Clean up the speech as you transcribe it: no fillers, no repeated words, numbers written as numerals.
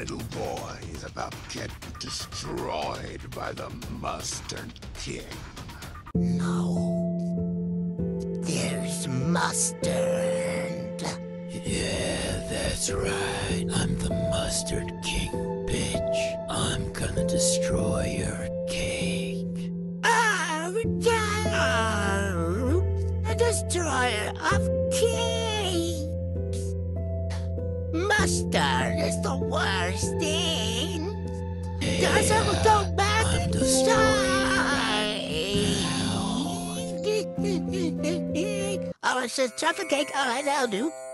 little boy is about to get destroyed by the Mustard King. No. There's mustard. Yeah, that's right. I'm the Mustard King, bitch. I'm gonna destroy your cake. A destroyer of cakes. Mustard is the worst thing. Doesn't go back I'm inside. Oh, it says chocolate cake. All right, I'll do.